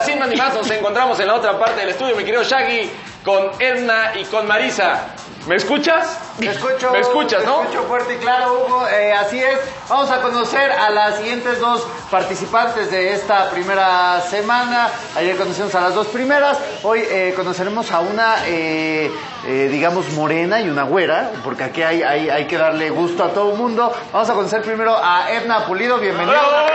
Sin más ni más, nos encontramos en la otra parte del estudio, mi querido Shaggy, con Edna y con Marisa. ¿Me escuchas? Te escucho. ¿Me escuchas, no? Te escucho fuerte y claro, Hugo. Así es. Vamos a conocer a las siguientes dos participantes de esta primera semana. Ayer conocimos a las dos primeras. Hoy conoceremos a una, digamos, morena y una güera, porque aquí hay que darle gusto a todo el mundo. Vamos a conocer primero a Edna Pulido. Bienvenida.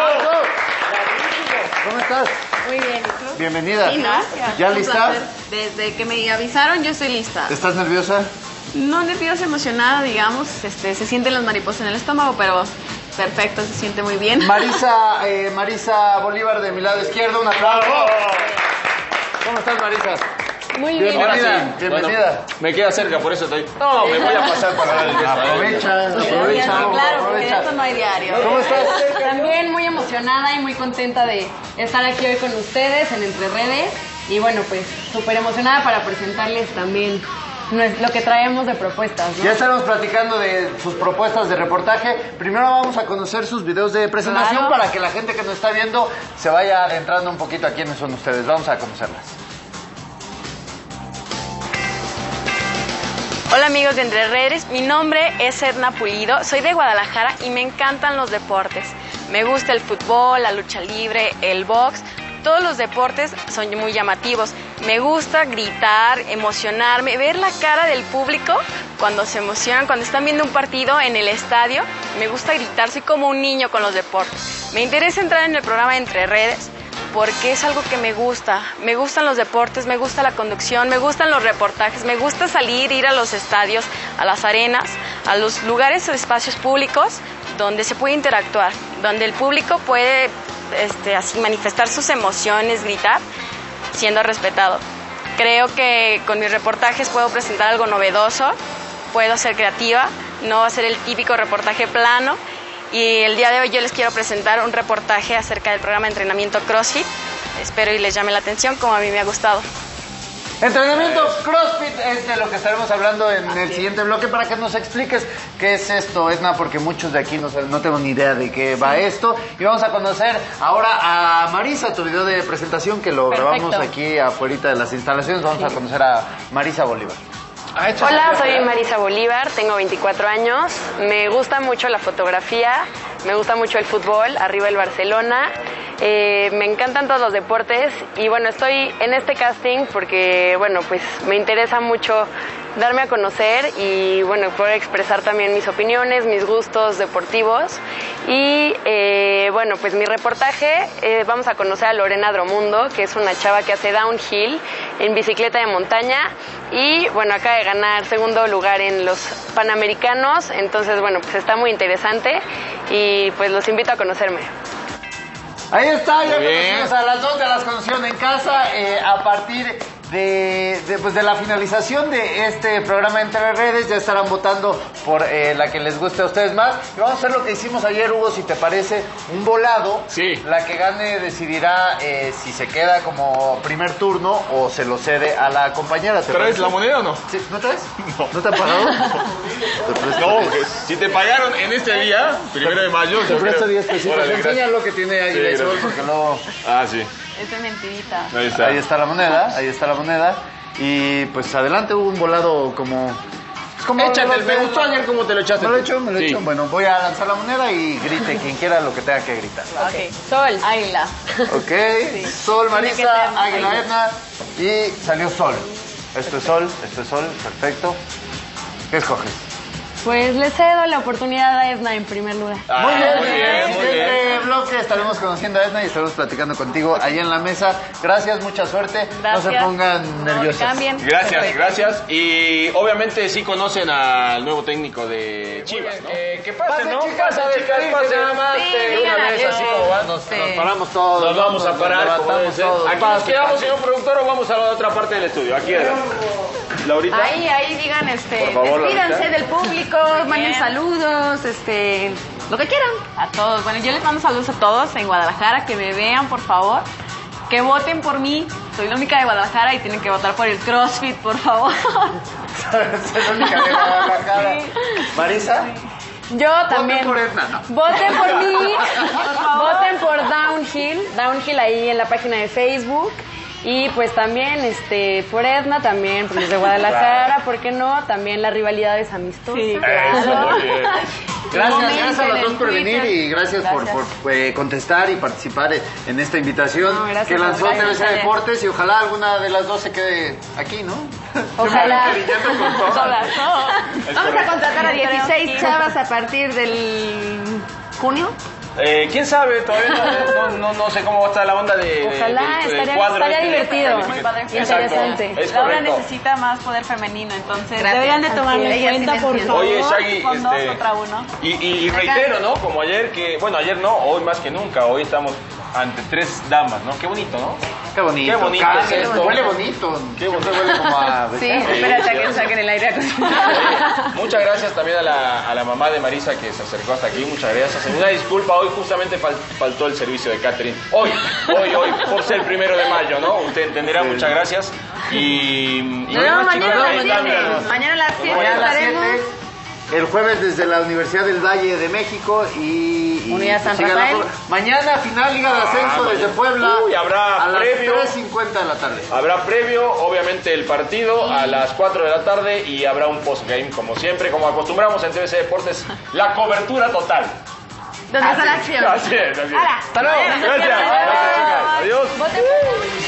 ¿Cómo estás? Muy bien, ¿y tú? Bienvenida. Sí, gracias. ¿Ya Un lista? placer. Desde que me avisaron, yo estoy lista. ¿Estás nerviosa? No nerviosa, emocionada, digamos. Se sienten las mariposas en el estómago, pero perfecto, se siente muy bien. Marisa Bolívar de mi lado izquierdo, un aplauso. ¿Cómo estás, Marisa? Muy bien. Ahora sí. Bienvenida. Bueno, me queda cerca, por eso estoy... No, me voy a pasar para dar el beso. Aprovecha, Claro, porque de aprovecha. esto no hay diario. ¿Cómo estás? También muy emocionada y muy contenta de estar aquí hoy con ustedes en Entre Redes. Y bueno, pues súper emocionada para presentarles también lo que traemos de propuestas, ¿no? Ya estaremos platicando de sus propuestas de reportaje. Primero vamos a conocer sus videos de presentación, Claro. para que la gente que nos está viendo se vaya adentrando un poquito a quiénes son ustedes. Vamos a conocerlas. Hola amigos de Entre Redes, mi nombre es Edna Pulido, soy de Guadalajara y me encantan los deportes. Me gusta el fútbol, la lucha libre, el box, todos los deportes son muy llamativos. Me gusta gritar, emocionarme, ver la cara del público cuando se emocionan, cuando están viendo un partido en el estadio. Me gusta gritar, soy como un niño con los deportes. Me interesa entrar en el programa Entre Redes porque es algo que me gusta. Me gustan los deportes, me gusta la conducción, me gustan los reportajes, me gusta salir, ir a los estadios, a las arenas, a los lugares o espacios públicos donde se puede interactuar, donde el público puede así manifestar sus emociones, gritar, siendo respetado. Creo que con mis reportajes puedo presentar algo novedoso, puedo ser creativa, no va a ser el típico reportaje plano. Y el día de hoy yo les quiero presentar un reportaje acerca del programa de entrenamiento CrossFit. Espero y les llame la atención como a mí me ha gustado. Entrenamiento CrossFit es de lo que estaremos hablando en el siguiente bloque, para que nos expliques qué es esto, Edna, porque muchos de aquí no tengo ni idea de qué va esto. Y vamos a conocer ahora a Marisa, tu video de presentación que lo grabamos aquí afuera de las instalaciones. Vamos a conocer a Marisa Bolívar. Hola, soy Marisa Bolívar, tengo 24 años, me gusta mucho la fotografía, me gusta mucho el fútbol, arriba el Barcelona, me encantan todos los deportes y bueno, estoy en este casting porque bueno, pues me interesa mucho darme a conocer y bueno, poder expresar también mis opiniones, mis gustos deportivos y bueno, pues mi reportaje, vamos a conocer a Lorena Dromundo, que es una chava que hace downhill en bicicleta de montaña y bueno, acaba de ganar segundo lugar en los Panamericanos, entonces bueno, pues está muy interesante y pues los invito a conocerme. Ahí está, ya Muy bien. conocimos a las dos, ya las conocieron en casa. A partir de la finalización de este programa Entre Redes, ya estarán votando por la que les guste a ustedes más. Y vamos a hacer lo que hicimos ayer, Hugo, si te parece, un volado. Sí. La que gane decidirá si se queda como primer turno o se lo cede a la compañera. ¿Te ¿Traes parece? la moneda o no? Sí, ¿no traes? No. ¿No te han pagado? Te presto No, 10. que si te pagaron en este día, 1 de mayo... Te yo presto creo- 10 pesitos. Órale, Enseña gracias. lo que tiene ahí Sí, de sol, gracias. porque no... Ah, sí, Es de mentirita. ahí está. Ahí está la moneda, ahí está la moneda. Y pues adelante, hubo un volado como... es como Échate, los me de- gustó ayer cómo te lo echaste. Me lo he tú. hecho, me lo he Sí. hecho. Bueno, voy a lanzar la moneda y grite quien quiera lo que tenga que gritar. Ok. Sol, águila. Ok, Sol, Tiene que Marisa, ser Águila, águila. Edna. Y salió Sol. Esto es Sol, perfecto. ¿Qué escoges? Pues le cedo la oportunidad a Edna en primer lugar. Ah, Muy bien, muy en bien, el muy siguiente bien. bloque estaremos conociendo a Edna y estaremos platicando contigo ahí en la mesa. Gracias, mucha suerte. No se Gracias. pongan nerviosos. Cambien. Gracias, Perfecto. gracias. Y obviamente sí conocen al nuevo técnico de Chivas, ¿no? ¿Qué pasa, Pasen, no? chicas, Pasa, chicas, pase nada más. Sí, de digan una vez, adiós. así como va. Nos Sí. paramos todos. Nos vamos a parar, como debe levantamos ser. todos. Aquí nos Pase, quedamos, pase. señor productor, o vamos a la otra parte del estudio. Aquí adelante. Laurita. Ahí digan, Por favor, despídanse Laurita. del público, manden saludos, lo que quieran. A todos. Bueno, yo les mando saludos a todos en Guadalajara, que me vean, por favor. Que voten por mí. Soy la única de Guadalajara y tienen que votar por el CrossFit, por favor. Es la única de Guadalajara. Sí. Marisa. Yo también. Voten por Edna, ¿no? Voten por mí. Voten por Downhill ahí en la página de Facebook. Y pues también por Edna, también por los de Guadalajara, ¿por qué no? También la rivalidad es amistosa. Sí, Eso, muy bien. Gracias a las dos por venir y gracias por contestar y participar en esta invitación No, gracias, que lanzó gracias, TVC Deportes y ojalá alguna de las dos se quede aquí, ¿no? Ojalá. Todas. Vamos a contratar a 16 chavas a partir del junio. ¿Quién sabe? Todavía no sé cómo va a estar la onda Ojalá, del cuadro. estaría divertido. Muy padre. Exacto. Interesante. Es Laura correcto. necesita más poder femenino, entonces Gracias. deberían de tomarlo Así en es. cuenta, por favor. Oye, Shaggy, con 2 contra 1. Y reitero, ¿no? Como ayer ayer no, hoy más que nunca, hoy estamos ante 3 damas, ¿no? Qué bonito, ¿no? Qué bonito. Qué bonito Casi, es esto. Huele bonito. Qué bonito. Siempre huele como a... Sí, espérate a que saquen el aire acondicionado. Muchas gracias también a la mamá de Marisa que se acercó hasta aquí. Muchas gracias. Una disculpa, hoy justamente faltó el servicio de catering. Hoy, por ser 1 de mayo, ¿no? Usted entenderá, muchas gracias. Y No, mañana a las 7. siete. Mañana a las 7 Mañana a las estaremos. 7. El jueves desde la Universidad del Valle de México y Unidad San siga la Rafael. prueba. Mañana final Liga de Ascenso desde Puebla. Uy, habrá a las previo. 3:50 de la tarde. Habrá previo, obviamente, el partido a las 4 de la tarde y habrá un postgame, como siempre, como acostumbramos en TVC Deportes, la cobertura total. ¿Dónde está la acción? Así es. Hasta luego. Gracias, chicas. Adiós. Voten por mí.